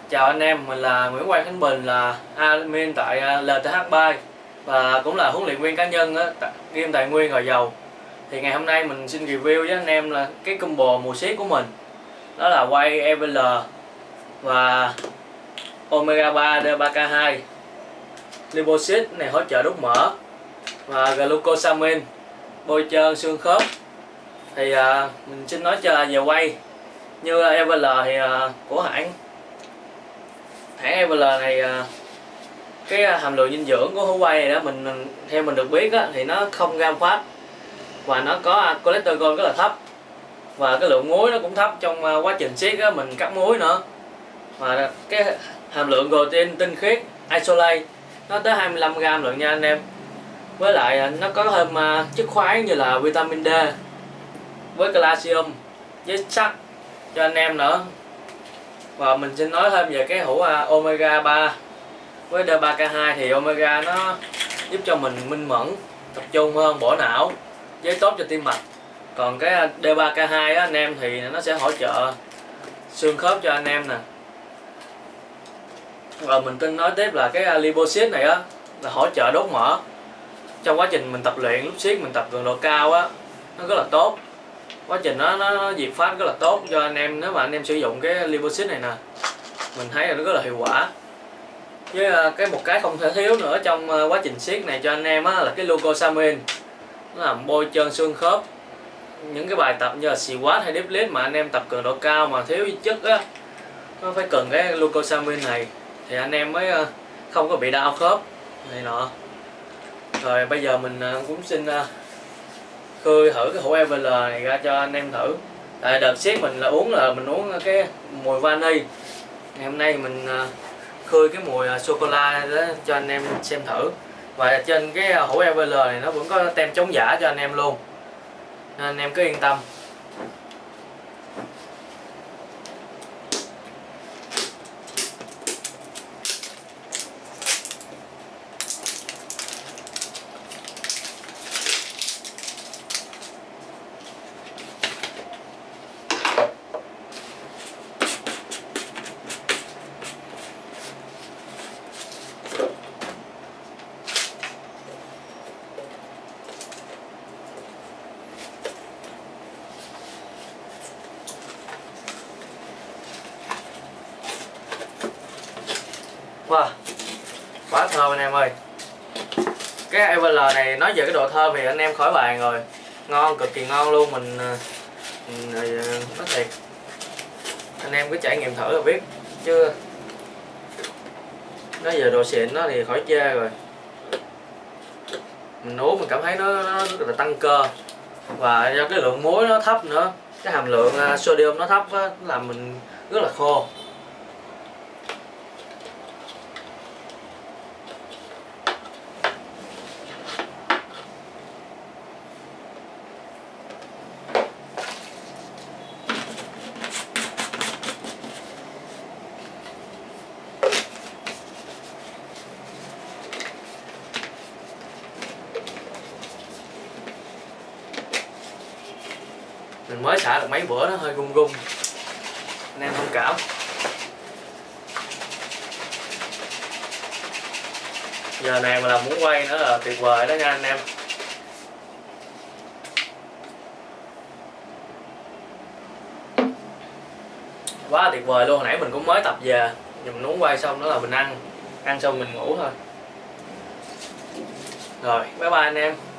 Chào anh em, mình là Nguyễn Quang Khánh Bình, là admin tại LTH Bike và cũng là huấn luyện viên cá nhân game tài nguyên Gò Dầu. Thì ngày hôm nay mình xin review với anh em là cái combo mùa xiết của mình. Đó là quay EVL và Omega 3 D3K2, Liposit này hỗ trợ đốt mỡ, và glucosamine bôi trơn xương khớp. Thì mình xin nói về quay. Như EVL thì của hãng EVL này, cái hàm lượng dinh dưỡng của hũ quay này đó, theo mình được biết á, thì nó không gram phát và nó có cholesterol rất là thấp, và cái lượng muối nó cũng thấp trong quá trình siết á, mình cắt muối nữa. Và cái hàm lượng protein tinh khiết isolate nó tới 25g lượng nha anh em. Với lại nó có thêm chất khoáng như là vitamin D với calcium với sắt cho anh em nữa. Và mình xin nói thêm về cái hũ Omega 3 với D3K2 thì Omega nó giúp cho mình minh mẫn, tập trung hơn, bổ não với tốt cho tim mạch. Còn cái D3K2 á anh em thì nó sẽ hỗ trợ xương khớp cho anh em nè. Và mình tin nói tiếp là cái Liposit này á là hỗ trợ đốt mỡ. Trong quá trình mình tập luyện, lúc siết mình tập cường độ cao á, nó rất là tốt. Quá trình nó diệt phát rất là tốt cho anh em nếu mà anh em sử dụng cái Liposit này nè. Mình thấy là nó rất là hiệu quả. Với một cái không thể thiếu nữa trong quá trình siết này cho anh em á là cái glucosamine. Nó làm bôi trơn xương khớp. Những cái bài tập như là squat hay deadlift mà anh em tập cường độ cao mà thiếu chất á, nó phải cần cái glucosamine này thì anh em mới không có bị đau khớp này nọ. Rồi bây giờ mình cũng xin khơi thử cái hũ EVL này ra cho anh em thử. Tại đợt siết mình mình uống cái mùi vani. Ngày hôm nay mình khơi cái mùi sô cô la đó cho anh em xem thử. Và trên cái hũ EVL này nó vẫn có tem chống giả cho anh em luôn, nên anh em cứ yên tâm. Wow, quá thơm anh em ơi. Cái EVL này nói về cái độ thơm thì anh em khỏi bàn rồi. Ngon, cực kỳ ngon luôn. Mình nói thiệt, anh em cứ trải nghiệm thử là biết. Chứ nói về độ xịn nó thì khỏi chê rồi. Mình uống mình cảm thấy nó rất là tăng cơ. Và do cái lượng muối nó thấp nữa, cái hàm lượng sodium nó thấp á, làm mình rất là khô. Mình mới xả được mấy bữa nó hơi rung rung, anh em thông cảm. Giờ này mà làm muốn quay nữa là tuyệt vời đó nha anh em. Quá tuyệt vời luôn. Hồi nãy mình cũng mới tập về, giờ mình muốn quay xong đó là mình ăn xong mình ngủ thôi. Rồi bye bye anh em.